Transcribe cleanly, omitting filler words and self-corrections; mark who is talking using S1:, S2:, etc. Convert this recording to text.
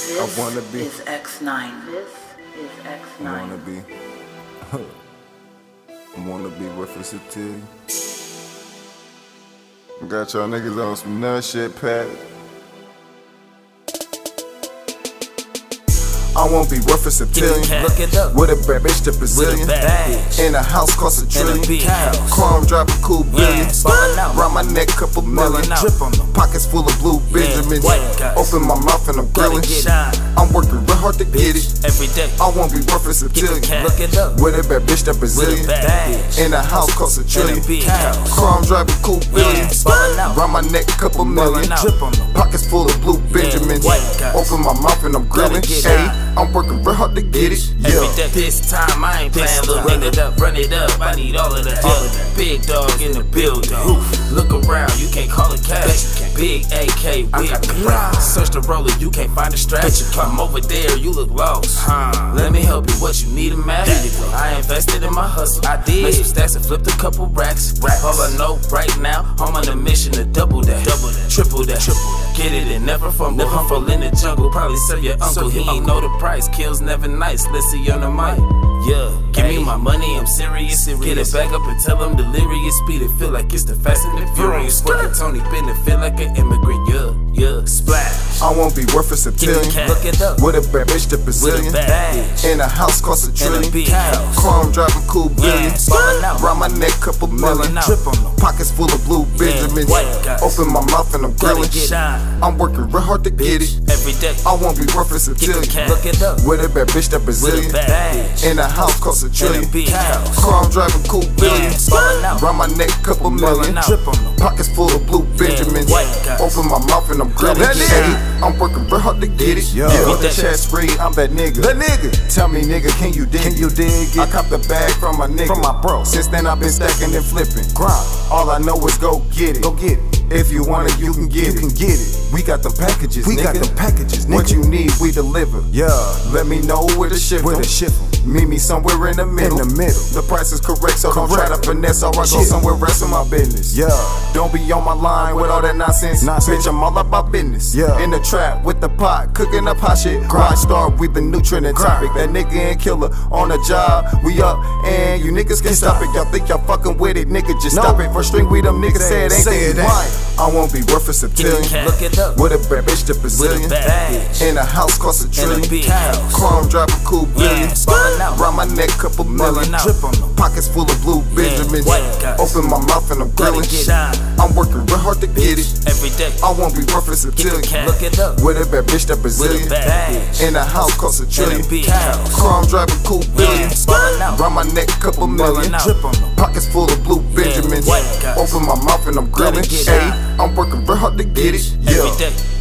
S1: This
S2: I wanna be.
S1: is X9. This is X9.
S2: I wanna be with us Septillion. Got y'all niggas on some nut shit, Pat. I won't be worth a Septillion.
S3: Look it up.
S2: With a bad bitch to Brazilian. In a house cost a trillion. Chrome drop a cool billion. Round my neck, couple million. Pockets full of blue Benjamins. Open my mouth and I'm grilling. I'm working real hard to get it.
S3: Every day.
S2: I won't be worth a Septillion.
S3: Look it up.
S2: With a bad bitch to Brazilian. In a house cost a trillion. Chrome drop a cool billion. Round my neck, couple million. Pockets full of blue Benjamins. Open my mouth and I'm grilling. I'm working real hard to get it.
S3: Every day. This time I ain't playing, little run it up. I need all of that. Big dog in the building. Look around, you can't call it cash. Big AK with search the roller, you can't find a strap. I'm over there, you look lost. Let me help you. What you need a match? I invested in my hustle. I did. Made some stacks and flipped a couple racks. All I know right now, I'm on a mission to double that, triple that. Get it and never fumble. Humble in the jungle, probably serve your uncle. He ain't know the price. Kills never nice. Let's see on the mic. Yeah, give me my money, I'm serious. Get it back up and tell them delirious. Speed it, feel like it's the Fast and the Furious. Working Tony Bennett, feel like an immigrant. Yeah, splash.
S2: I won't be worth a Septillion.
S3: Look it up.
S2: With a bad bitch to Brazilian. In a house cost a trillion. Chrome dropping cool billion. Round my neck, couple million. Pockets full of blue Benjamins. Open my mouth and I'm grilling. I'm working real hard to get it.
S3: Every day.
S2: I won't be worth a Septillion.
S3: Look it up.
S2: With a bad bitch to Brazilian. In a house cost a trillion. Chrome driving cool billion. Round my neck, couple million. Pockets full of blue Benjamins. Open my mouth and I'm grilling. I'm working real hard to get it. On the chest spree, I'm that nigga. Tell me, nigga, can you dig it? I cop the bag from my nigga. From my bro. Since then I've been stacking and flipping. All I know is go get it. If you want it, you can get it. We got them packages, nigga. What you need, we deliver. Let me know where to ship them. Meet me somewhere in the middle. The price is correct, so don't try to finesse or I go somewhere else in my business. Don't be on my line with all that nonsense. Bitch, I'm all about business. In the trap with the pot, cooking up hot shit. Grind star, we the new trending topic. That nigga and killer on the job. We up and you niggas can't stop it. Y'all think y'all fucking with it, nigga, just stop it. For string we them niggas said ain't they right. I won't be worth a Septillion.
S3: Look it up.
S2: With a bad bitch to Brazilian. In a house cost a trillion. Chrome dropping cool billion. Round my neck, couple million. Pockets full of blue Benjamins. Open my mouth and I'm grilling. I'm working real hard to get it.
S3: Every day.
S2: I won't be worth a Septillion.
S3: Look it up.
S2: With a bad bitch to Brazilian. In a house cost a trillion. Chrome driving cool billion. Round my neck, couple million. Pockets full of blue Benjamins. Open my mouth and I'm grilling. I'm working real hard to get it.
S3: Every day.